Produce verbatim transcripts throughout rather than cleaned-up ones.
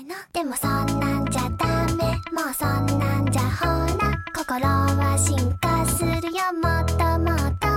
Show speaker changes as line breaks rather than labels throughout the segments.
いな。でもそんなんじゃダメ、もうそんなんじゃほら心は進化するよ、もっともっと。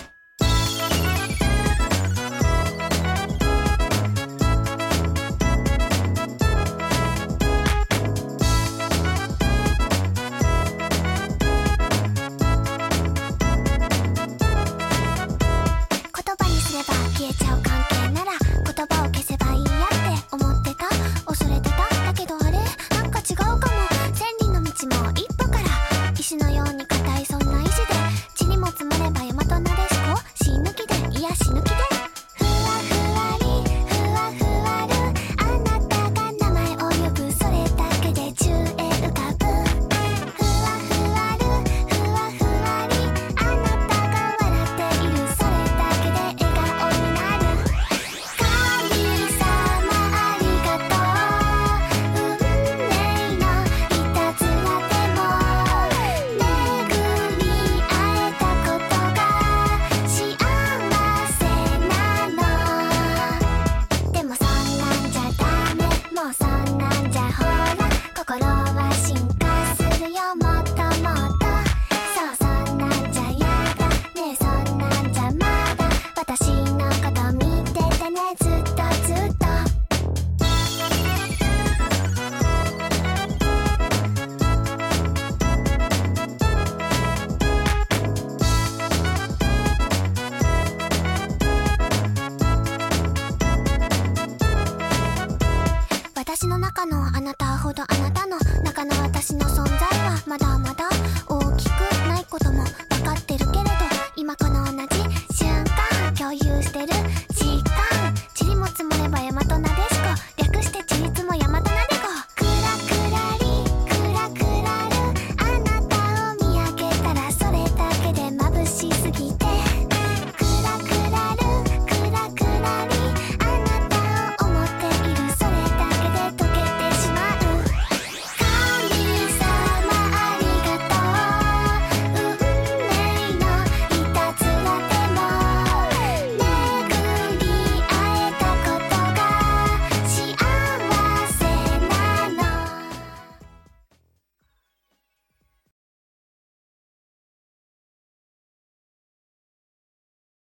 言葉にすれば消えちゃう関係なら言葉を消せばいいやって思ってた、恐れてた。だけどあれなんか違うかも。千里の道も一歩から、石のように硬いそんな意志で、地にも積もれば山となでしこ、死ぬ気でいや死ぬ気で、ふわふわりふわふわる、あなたが名前を呼ぶそれだけで宙へ浮かぶ。ふわふわるふわふわり、あなたが笑っているそれだけで笑顔になる。神様ありがとう、運命のいたずらでも巡り会えたことが幸せなの。でもそんなんじゃダメ、もうそんなんじゃほら心は進化するよ、もっともっと。そうそんなんじゃやだねえ、そんなんじゃまだ私のこと見ててね、ずっとずっと。私の中のあなたほどあなたの中の私の存在はまだまだ大きくないことも分かってるけれど、